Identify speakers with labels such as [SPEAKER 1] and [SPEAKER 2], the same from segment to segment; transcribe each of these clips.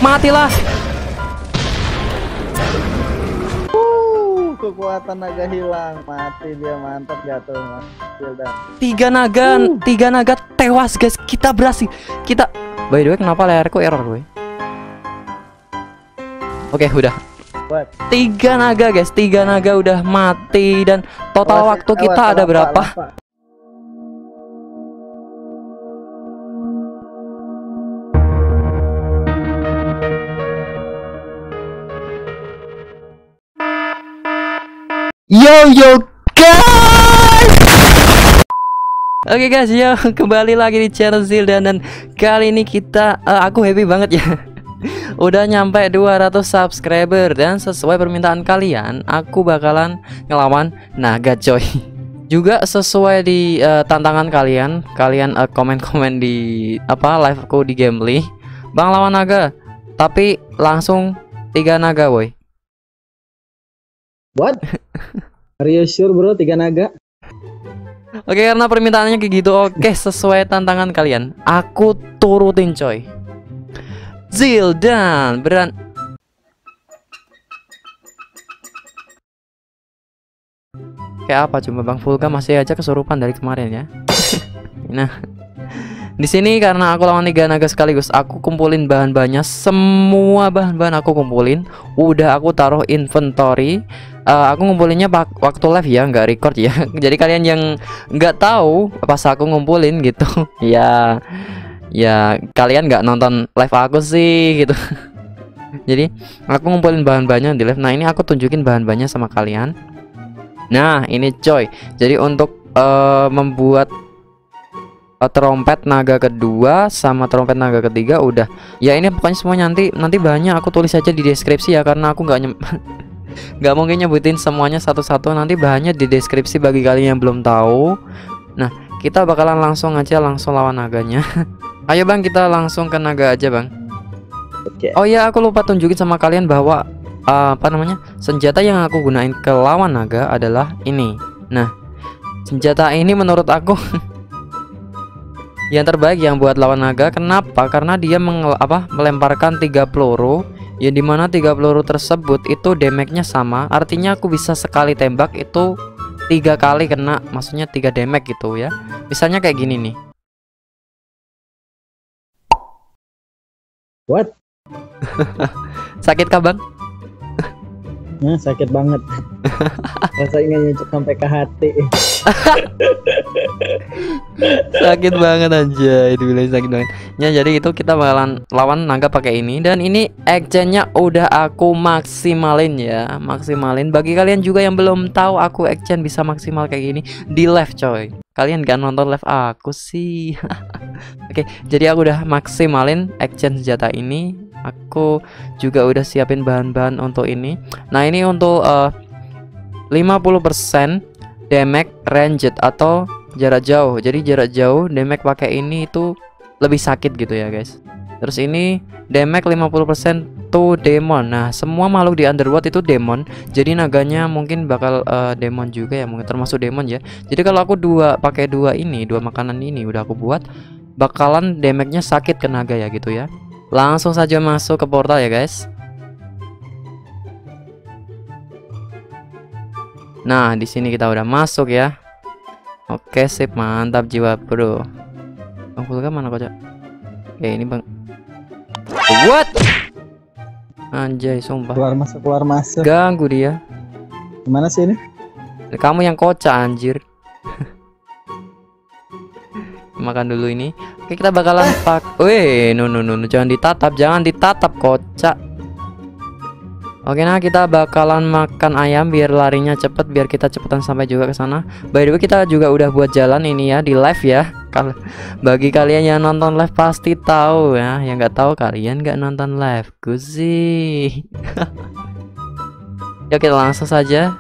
[SPEAKER 1] Matilah.
[SPEAKER 2] Kekuatan naga hilang, mati dia, mantap jatuh mas.
[SPEAKER 1] Tiga naga tewas guys. Kita berhasil. By the way, kenapa layarku error gue? Oke, udah.
[SPEAKER 2] What?
[SPEAKER 1] 3 naga guys, 3 naga udah mati. Dan total waktu kita ada berapa? Yo guys. Oke guys, yo kembali lagi di channel Zildan. Dan kali ini aku happy banget ya. Udah nyampe 200 subscriber. Dan sesuai permintaan kalian, aku bakalan ngelawan naga coy. Juga sesuai di tantangan kalian komen-komen di liveku di Gamely, Bang lawan naga, tapi langsung 3 naga boy.
[SPEAKER 2] What? Are you sure bro, 3 naga?
[SPEAKER 1] Oke, karena permintaannya kayak gitu. Oke, sesuai tantangan kalian, aku turutin coy. Zildan kayak apa coba Bang Vulga masih aja kesurupan dari kemarin ya. Nah, di sini karena aku lawan 3 naga sekaligus, aku kumpulin bahan-bahannya, semua bahan-bahan aku kumpulin, udah aku taruh inventory. Aku ngumpulinnya waktu live ya, nggak record ya. Jadi kalian yang nggak tahu pas aku ngumpulin gitu, ya kalian nggak nonton live aku sih gitu. Jadi aku ngumpulin bahan-bahannya di live. Nah, ini aku tunjukin bahan-bahannya sama kalian. Nah, ini coy. Jadi untuk membuat trompet naga kedua sama trompet naga ketiga udah. Ya ini pokoknya semua nanti bahannya aku tulis aja di deskripsi ya, karena aku nggak mungkin nyebutin semuanya satu-satu. Nanti bahannya di deskripsi bagi kalian yang belum tahu. Nah, kita bakalan langsung lawan naganya. Ayo Bang, kita langsung ke naga aja Bang. Oh ya, aku lupa tunjukin sama kalian bahwa senjata yang aku gunain ke lawan naga adalah ini. Nah, senjata ini menurut aku yang terbaik yang buat lawan naga. Kenapa? Karena dia melemparkan 3 peluru, yang dimana 3 peluru tersebut itu damage-nya sama. Artinya aku bisa sekali tembak itu 3 kali kena, maksudnya 3 damage gitu ya. Misalnya kayak gini nih.
[SPEAKER 2] What?
[SPEAKER 1] Sakit kah Bang?
[SPEAKER 2] Nah, sakit banget. Rasanya nyucuk sampai ke hati.
[SPEAKER 1] Sakit banget aja, itu bilang sakit banget. Ya, jadi itu kita bakalan lawan naga pakai ini. Dan ini exchange-nya udah aku maksimalin ya, maksimalin. Bagi kalian juga yang belum tahu aku exchange bisa maksimal kayak gini di live coy. Kalian gak nonton live aku sih. Oke, jadi aku udah maksimalin exchange senjata ini. Aku juga udah siapin bahan-bahan untuk ini. Nah, ini untuk 50% damage ranged atau jarak jauh. Jadi jarak jauh damage pakai ini itu lebih sakit gitu ya guys. Terus ini damage 50% to demon. Nah, semua makhluk di underworld itu demon. Jadi naganya mungkin bakal demon juga ya, mungkin termasuk demon ya. Jadi kalau aku pakai dua makanan ini udah aku buat, bakalan damage-nya sakit ke naga ya gitu ya. Langsung saja masuk ke portal ya guys. Nah, di sini kita udah masuk ya. Oke, sip, mantap jiwa bro. Bang Vulga mana kocak? Oke, ini Bang. What? Anjay, sumpah.
[SPEAKER 2] Keluar masuk.
[SPEAKER 1] Ganggu dia.
[SPEAKER 2] Gimana sih ini?
[SPEAKER 1] Kamu yang kocak anjir. Makan dulu ini. Oke, kita bakalan weh, no, jangan ditatap kocak. Oke, nah kita bakalan makan ayam biar larinya cepet, biar kita cepetan sampai juga ke sana. By the way, kita juga udah buat jalan ini ya di live ya. Bagi kalian yang nonton live pasti tahu ya. Yang nggak tahu, kalian nggak nonton live ku sih. Yuk kita langsung saja.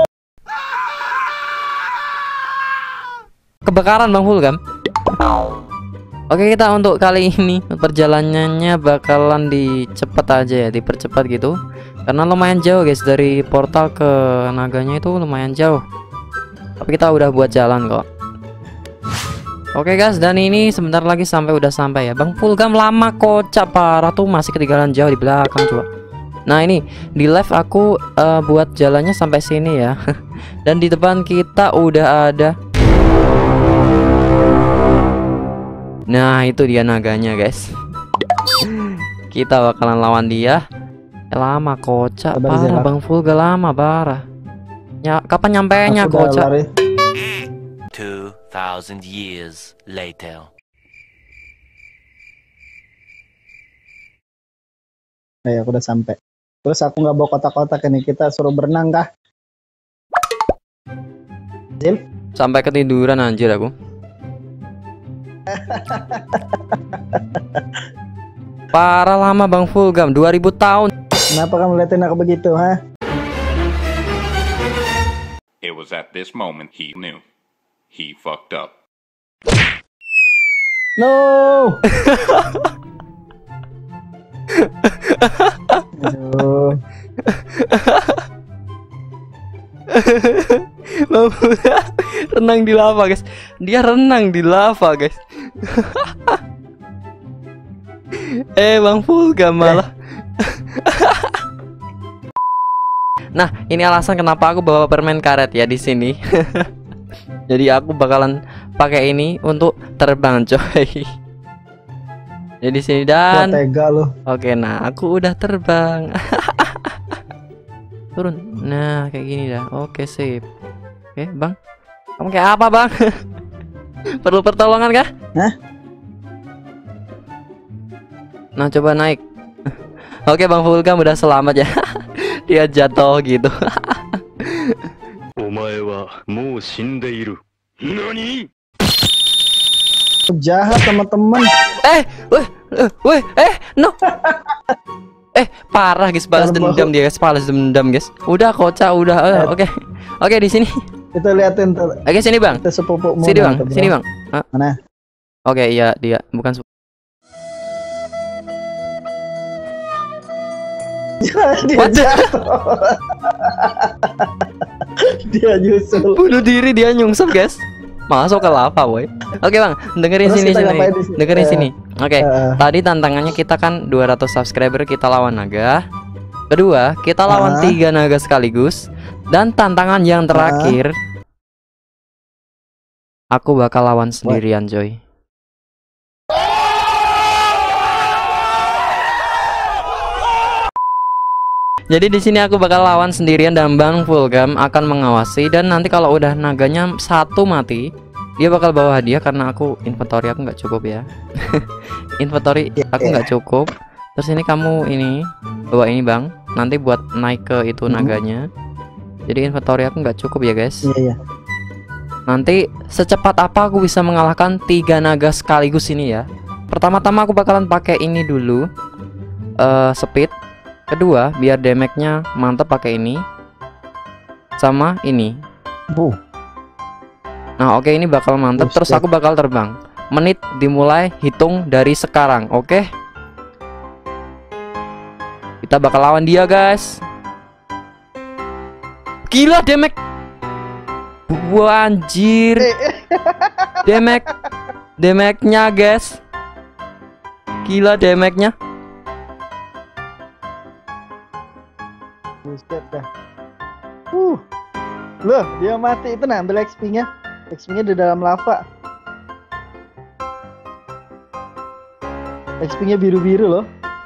[SPEAKER 1] Kebakaran Bang Vulga. Oke, kita untuk kali ini perjalanannya bakalan dicepat aja ya, dipercepat gitu. Karena lumayan jauh guys, dari portal ke naganya itu lumayan jauh. Tapi kita udah buat jalan kok. Oke guys, dan ini sebentar lagi udah sampai ya. Bang Fulgam lama kocak parah tuh, masih ketinggalan jauh di belakang coba. Nah ini di live aku buat jalannya sampai sini ya. Dan di depan kita udah ada. Nah itu dia naganya guys. Kita bakalan lawan dia. Lama kocak parah, Bang Fulgam lama parah. Ya kapan nyampainya kocak?
[SPEAKER 3] 2,000 years later.
[SPEAKER 2] Aku udah sampai. Terus aku nggak bawa kotak-kotak ini, kita suruh berenang kah? Zil?
[SPEAKER 1] Sampai ketiduran anjir aku. Parah lama Bang Fulgam, 2000 tahun.
[SPEAKER 2] Kenapa kamu liatin aku begitu, ha?
[SPEAKER 4] It was at this moment he knew. He fucked up.
[SPEAKER 2] No. Aduh.
[SPEAKER 1] Bang Fulgam renang di lava guys. Dia renang di lava guys. Bang Fulgam malah. Nah, ini alasan kenapa aku bawa permen karet ya di sini. Jadi aku bakalan pakai ini untuk terbang, coy. Jadi sini dan
[SPEAKER 2] tega lu.
[SPEAKER 1] Oke, nah aku udah terbang. Turun. Nah, kayak gini dah. Oke, sip. Oke, Bang. Kamu kayak apa, Bang? Perlu pertolongan kah?
[SPEAKER 2] Hah?
[SPEAKER 1] Nah, coba naik. Oke, Bang Fulgam udah selamat ya. Dia jatuh gitu.
[SPEAKER 2] Jahat teman-teman.
[SPEAKER 1] No. Parah guys, balas dendam dia guys, balas dendam guys. Udah kocak, udah. Oke, di sini.
[SPEAKER 2] Kita liatin tuh.
[SPEAKER 1] Oke, sini Bang.
[SPEAKER 2] Kita sepupu
[SPEAKER 1] Sini Bang, sini Bang.
[SPEAKER 2] Mana?
[SPEAKER 1] Oke, iya dia, bukan
[SPEAKER 2] Dia jatuh. Dia nyusul.
[SPEAKER 1] bunuh diri, dia nyungsep guys. Masuk ke lava boy. Oke Bang, dengerin
[SPEAKER 2] Terus
[SPEAKER 1] sini. Dengerin sini. Oke, tadi tantangannya kita kan 200 subscriber, kita lawan naga. Kedua, kita lawan 3 naga sekaligus. Dan tantangan yang terakhir, aku bakal lawan sendirian Joy. Jadi di sini aku bakal lawan sendirian dan Bang Fulgam akan mengawasi, dan nanti kalau udah naganya satu mati, dia bakal bawa hadiah karena aku inventory aku nggak cukup ya. Inventory aku nggak cukup. Terus ini kamu bawa ini Bang, nanti buat naik ke itu naganya. Jadi inventory aku nggak cukup ya guys.
[SPEAKER 2] Iya.
[SPEAKER 1] Nanti secepat apa aku bisa mengalahkan 3 naga sekaligus ini ya. Pertama-tama aku bakalan pakai ini dulu, speed. Kedua, biar damage-nya mantap pakai ini. Sama ini. Nah, oke, ini bakal mantap. Terus aku bakal terbang. Menit dimulai hitung dari sekarang, oke? Kita bakal lawan dia, guys. Gila damage. Wah, anjir. Damage-nya, guys. Gila damage-nya.
[SPEAKER 2] Buset dah. Loh, dia mati. Itu nah, ambil XP-nya. XP-nya di dalam lava. XP-nya biru-biru loh.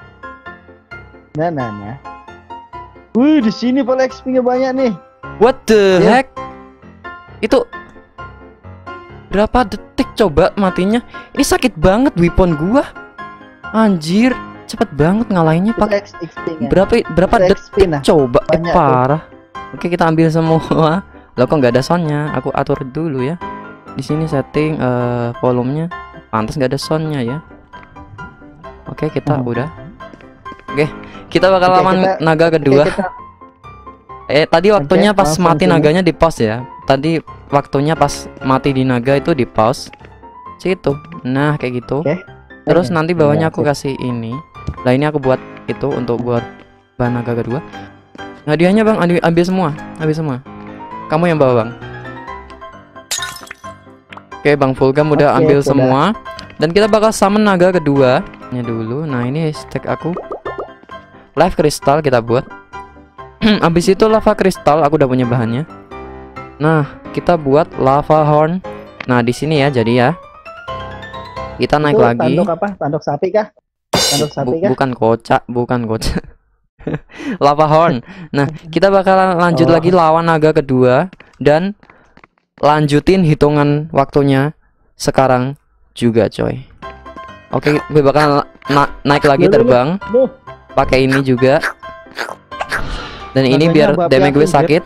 [SPEAKER 2] Nah. Di sini pala XP-nya banyak nih.
[SPEAKER 1] What the heck? Itu berapa detik coba matinya? Ini sakit banget weapon gua. Anjir. Cepet banget ngalahinnya pakai berapa detik coba parah. Oke, kita ambil semua. Loh kok nggak ada soundnya? Aku atur dulu ya. Di sini setting volumenya. Pantas nggak ada soundnya ya. Oke, kita udah. Oke, kita bakal lawan naga kedua. Tadi waktunya pas mati naganya di pause ya. Tadi waktunya pas mati di naga itu di pause. Situ. Nah, kayak gitu. Terus nanti bawahnya aku kasih ini. Nah, ini aku buat itu untuk buat bahan naga kedua. Hadiahnya Bang, ambil semua. Kamu yang bawa Bang. Oke, Bang Fulgam udah
[SPEAKER 2] Oke,
[SPEAKER 1] ambil
[SPEAKER 2] sudah.
[SPEAKER 1] semua. Dan kita bakal summon naga kedua. Ini dulu. Nah, ini stack aku. Life crystal kita buat. Abis itu lava crystal aku udah punya bahannya. Nah, kita buat lava horn. Nah, di sini ya, jadi ya. Kita naik
[SPEAKER 2] Itu
[SPEAKER 1] lagi.
[SPEAKER 2] Tanduk apa? Tanduk sapi kah? Tanduk sapi kah?
[SPEAKER 1] Bukan kocak, bukan kocak. Lava horn. Nah, kita bakalan lanjut lagi lawan naga kedua dan lanjutin hitungan waktunya sekarang juga, coy. Oke, gue bakal naik lagi terbang.
[SPEAKER 2] Duh,
[SPEAKER 1] Pakai ini juga. Dan ini
[SPEAKER 2] Naganya
[SPEAKER 1] biar
[SPEAKER 2] babi
[SPEAKER 1] damage gue
[SPEAKER 2] aku,
[SPEAKER 1] sakit.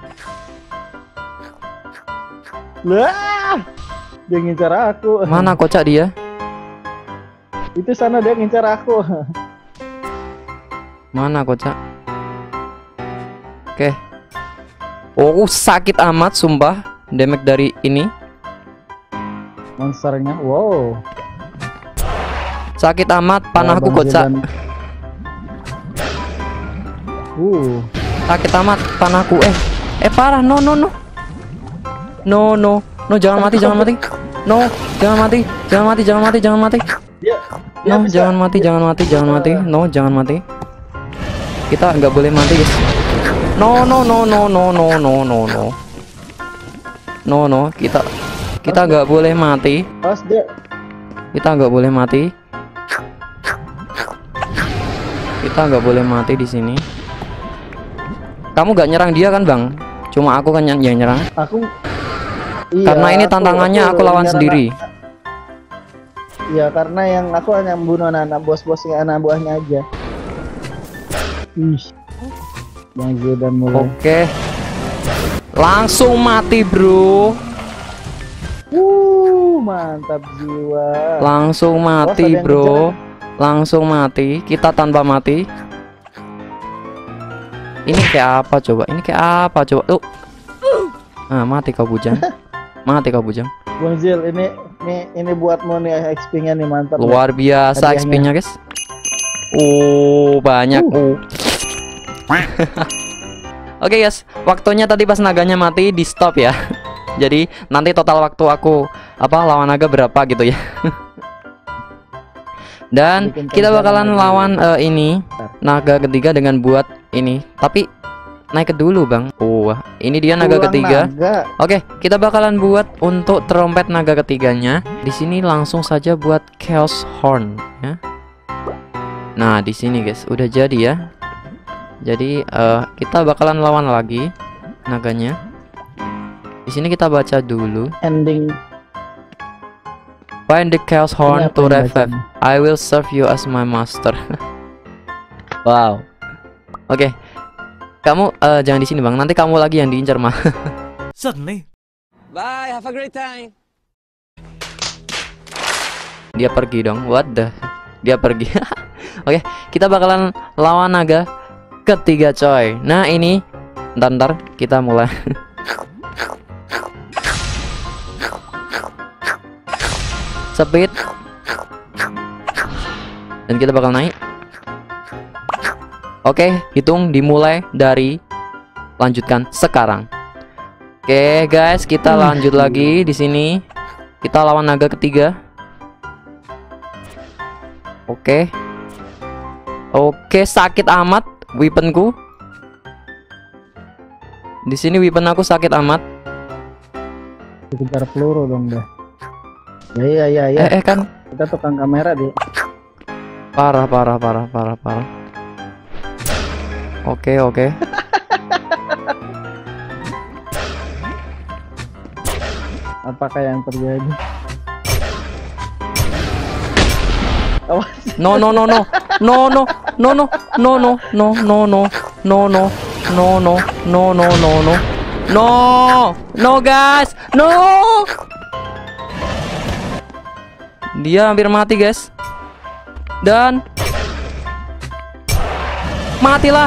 [SPEAKER 2] lah. Dia ngincar aku.
[SPEAKER 1] Mana kocak dia?
[SPEAKER 2] Itu sana dia ngincar aku.
[SPEAKER 1] Mana kocak? Oke. Oh, sakit amat sumpah. Damage dari ini.
[SPEAKER 2] Monsternya, wow.
[SPEAKER 1] Sakit amat panahku
[SPEAKER 2] Bang
[SPEAKER 1] kocak.
[SPEAKER 2] Zildan.
[SPEAKER 1] Sakit amat panahku. Parah. No. No, jangan mati. No, jangan mati.
[SPEAKER 2] Dia
[SPEAKER 1] No,
[SPEAKER 2] bisa.
[SPEAKER 1] jangan mati. No, jangan mati. Kita nggak boleh mati, guys. No. No, kita nggak boleh mati.
[SPEAKER 2] Pas dia
[SPEAKER 1] Kita nggak boleh mati. Kita nggak boleh mati di sini. Kamu nggak nyerang dia kan, Bang? Cuma aku kan yang nyerang.
[SPEAKER 2] aku iya,
[SPEAKER 1] Karena ini tantangannya aku lawan
[SPEAKER 2] nyerang-
[SPEAKER 1] sendiri.
[SPEAKER 2] Iya, karena yang aku hanya membunuh anak bos-bosnya, anak buahnya aja. Ih. Bang Zildan mulai.
[SPEAKER 1] Oke. Langsung mati, bro.
[SPEAKER 2] Mantap jiwa.
[SPEAKER 1] Langsung mati,
[SPEAKER 2] ada yang
[SPEAKER 1] bro. Langsung mati. Kita tanpa mati. Ini kayak apa coba? Ah, mati kau bujang.
[SPEAKER 2] Bang Zil, ini buatmu nih XP-nya nih, mantap.
[SPEAKER 1] Luar biasa
[SPEAKER 2] Hadiahnya.
[SPEAKER 1] XP-nya, guys. Oh, banyak. Oke, guys. Waktunya tadi pas naganya mati di stop ya. Jadi nanti total waktu aku lawan naga berapa gitu ya. Dan
[SPEAKER 2] Bikin
[SPEAKER 1] kita bakalan
[SPEAKER 2] perjalanan
[SPEAKER 1] lawan ini naga ketiga dengan buat ini. Tapi naik ke dulu, Bang. Oh, ini dia naga
[SPEAKER 2] Tulang
[SPEAKER 1] ketiga.
[SPEAKER 2] naga.
[SPEAKER 1] Oke, kita bakalan buat untuk trompet naga ketiganya. Di sini langsung saja buat Chaos Horn ya. Nah, di sini guys, udah jadi ya. Jadi kita bakalan lawan lagi naganya. Di sini kita baca dulu.
[SPEAKER 2] Ending.
[SPEAKER 1] Find the Chaos Horn
[SPEAKER 2] Ini apa
[SPEAKER 1] to
[SPEAKER 2] yang
[SPEAKER 1] revive.
[SPEAKER 2] bacanya?
[SPEAKER 1] I will serve you as my master. Wow. Oke. Kamu jangan di sini, Bang. Nanti kamu lagi yang diincar mah.
[SPEAKER 3] Suddenly,
[SPEAKER 5] Bye, have a great time.
[SPEAKER 1] Dia pergi dong. What the? Dia pergi. Oke, kita bakalan lawan naga ketiga, coy. Nah, ini ntar kita mulai. Speed. Dan kita bakal naik. Oke, hitung dimulai dari lanjutkan sekarang. Oke, guys, kita lanjut lagi di sini. Kita lawan naga ketiga. Oke. Oke, sakit amat weaponku. Di sini weapon aku sakit amat.
[SPEAKER 2] Sekitar peluru dong dah. Ya.
[SPEAKER 1] Kan
[SPEAKER 2] Kita tukang kamera deh.
[SPEAKER 1] parah. Oke.
[SPEAKER 2] Apakah yang terjadi? Awas.
[SPEAKER 1] No, guys, no. Dia hampir mati, guys. Dan matilah.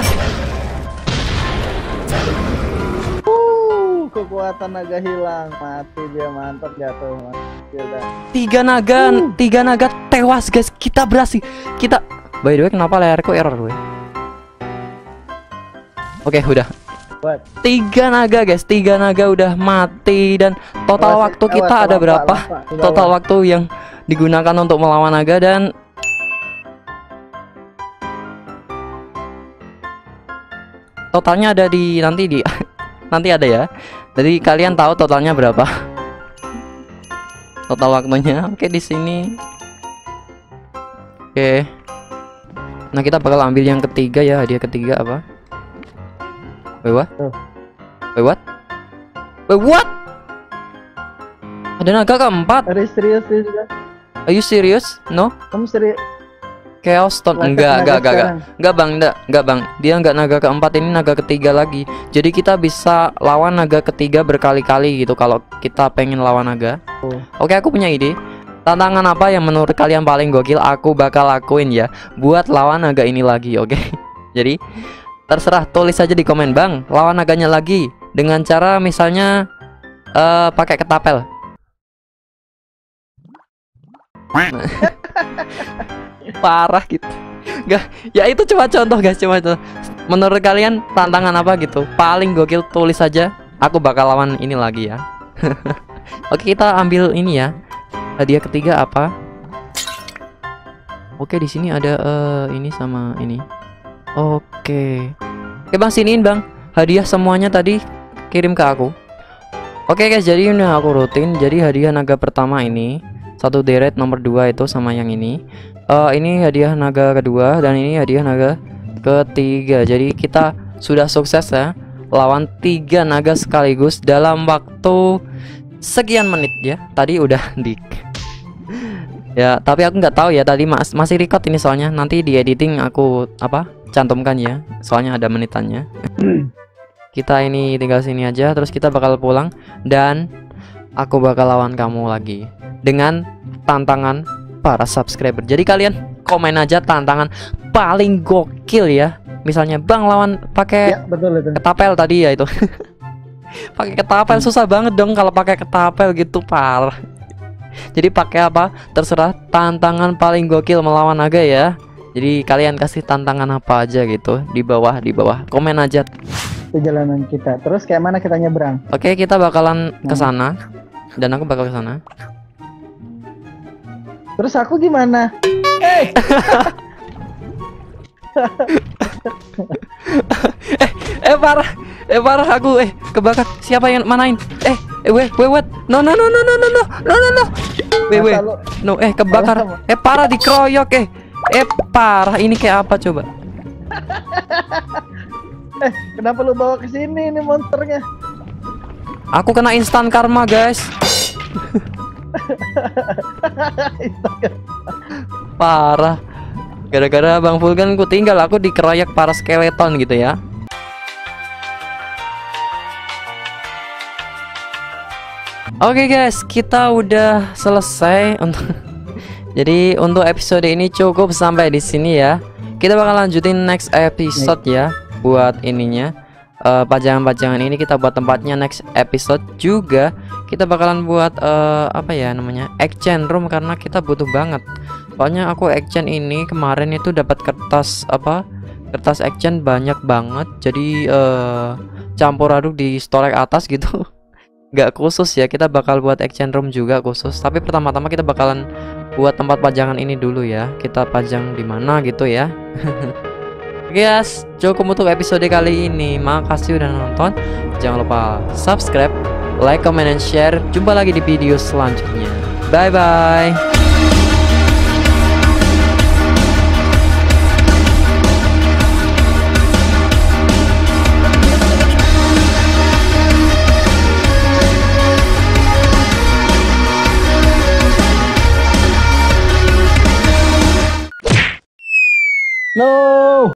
[SPEAKER 2] Kekuatan naga hilang, mati dia, mantap jatuh. Udah.
[SPEAKER 1] Tiga naga tewas, guys. Kita berhasil. By the way, kenapa layarku error gue? Oke, udah.
[SPEAKER 2] Buat
[SPEAKER 1] 3 naga guys, 3 naga udah mati. Dan total
[SPEAKER 2] Awas,
[SPEAKER 1] waktu
[SPEAKER 2] awas,
[SPEAKER 1] kita ada
[SPEAKER 2] lava,
[SPEAKER 1] berapa?
[SPEAKER 2] lava, di bawah.
[SPEAKER 1] Total waktu yang digunakan untuk melawan naga dan totalnya ada di nanti nanti ada ya. Jadi kalian tahu totalnya berapa? Total waktunya. Oke, di sini. Oke. Nah, kita bakal ambil yang ketiga ya. Hadiah ketiga apa? Wait, what?
[SPEAKER 2] Oh.
[SPEAKER 1] Wait, what? Wait, what? Ada naga keempat.
[SPEAKER 2] Serius juga.
[SPEAKER 1] Are you serious? No?
[SPEAKER 2] Kamu serius?
[SPEAKER 1] Chaos Stone.
[SPEAKER 2] Langkah naga sekarang.
[SPEAKER 1] Enggak bang. Dia enggak naga keempat, ini naga ketiga lagi. Jadi kita bisa lawan naga ketiga berkali-kali gitu kalau kita pengen lawan naga.
[SPEAKER 2] Oh.
[SPEAKER 1] Oke, aku punya ide. Tantangan apa yang menurut kalian paling gokil? Aku bakal lakuin ya buat lawan naga ini lagi, oke? Jadi terserah, tulis aja di komen, bang. Lawan naganya lagi dengan cara misalnya pakai ketapel. Parah gitu. Enggak, ya itu cuma contoh guys, cuma contoh. Menurut kalian tantangan apa gitu paling gokil? Tulis aja. Aku bakal lawan ini lagi ya. Oke, kita ambil ini ya. Hadiah ketiga apa? Oke, di sini ada ini sama ini. Oke. Oke bang, siniin bang. Hadiah semuanya tadi kirim ke aku. Oke guys, jadi udah aku rutin. Jadi hadiah naga pertama ini satu deret, nomor 2 itu sama yang ini. Ini hadiah naga kedua dan ini hadiah naga ketiga. Jadi kita sudah sukses ya lawan 3 naga sekaligus dalam waktu sekian menit ya. Tadi udah di ya, tapi aku nggak tahu ya tadi masih record ini soalnya nanti di editing aku cantumkan ya. Soalnya ada menitannya. Kita ini tinggal sini aja, terus kita bakal pulang dan aku bakal lawan kamu lagi dengan tantangan para subscriber. Jadi kalian komen aja tantangan paling gokil ya. Misalnya bang lawan pakai
[SPEAKER 2] Ya, betul itu.
[SPEAKER 1] ketapel tadi ya itu. Pakai ketapel susah banget dong kalau pakai ketapel gitu, parah. Jadi pakai apa? Terserah, tantangan paling gokil melawan naga ya. Jadi kalian kasih tantangan apa aja gitu di bawah komen aja.
[SPEAKER 2] Perjalanan kita. Terus kayak mana kita nyebrang?
[SPEAKER 1] Oke, kita bakalan ke sana dan aku bakal ke sana.
[SPEAKER 2] Terus aku gimana?
[SPEAKER 1] Parah aku kebakar. Siapa yang manain? Wait, what? No. Wait. No, kebakar. Parah dikeroyok parah. Ini kayak apa coba?
[SPEAKER 2] Kenapa lu bawa ke sini ini monsternya?
[SPEAKER 1] Aku kena instan karma, guys. Parah. Gara-gara Bang Vulkan ku tinggal, aku dikeroyok para skeleton gitu ya. Oke guys, kita udah selesai untuk jadi untuk episode ini cukup sampai di sini ya. Kita bakal lanjutin next episode ya. Buat ininya pajangan-pajangan ini kita buat tempatnya next episode juga. Kita bakalan buat apa ya namanya, exchange room, karena kita butuh banget. Soalnya aku exchange ini kemarin itu dapat kertas kertas exchange banyak banget. Jadi campur aduk di storage atas gitu. Nggak khusus ya, kita bakal buat exchange room juga khusus. Tapi pertama-tama kita bakalan buat tempat pajangan ini dulu ya. Kita pajang di mana gitu ya. Guys, cukup untuk episode kali ini. Makasih udah nonton. Jangan lupa subscribe, like, comment, dan share. Jumpa lagi di video selanjutnya. Bye bye.
[SPEAKER 2] No.